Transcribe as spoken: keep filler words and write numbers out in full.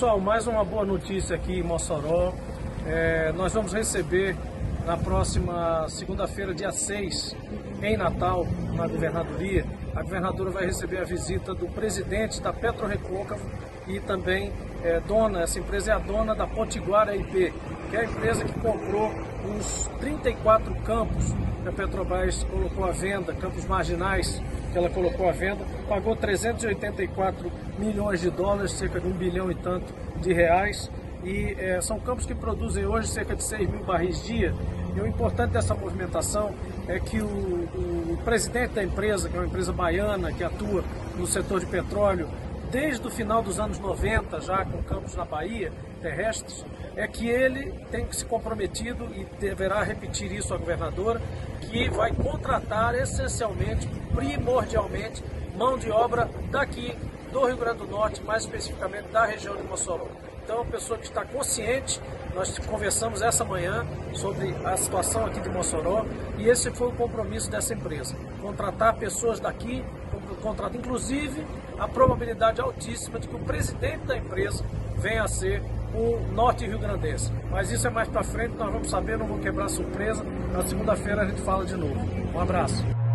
Pessoal, mais uma boa notícia aqui em Mossoró. É, nós vamos receber na próxima segunda-feira, dia seis, em Natal, na governadoria. A governadora vai receber a visita do presidente da PetroRecôncavo e também é, dona, essa empresa é a dona da Potiguara I P, que é a empresa que comprou os trinta e quatro campos que a Petrobras colocou à venda, campos marginais que ela colocou à venda, pagou trezentos e oitenta e quatro milhões de dólares, cerca de um bilhão e tanto de reais, e é, são campos que produzem hoje cerca de seis mil barris dia. E o importante dessa movimentação é que o, o, o presidente da empresa, que é uma empresa baiana que atua no setor de petróleo desde o final dos anos noventa, já com campos na Bahia, terrestres, é que ele tem se comprometido e deverá repetir isso à governadora, que vai contratar essencialmente, primordialmente, mão de obra daqui do Rio Grande do Norte, mais especificamente da região de Mossoró. Então, é uma pessoa que está consciente. Nós conversamos essa manhã sobre a situação aqui de Mossoró e esse foi o compromisso dessa empresa, contratar pessoas daqui, contratar, inclusive a probabilidade altíssima de que o presidente da empresa venha a ser o norte rio-grandense. Mas isso é mais para frente, nós vamos saber, não vou quebrar surpresa. Na segunda-feira a gente fala de novo. Um abraço.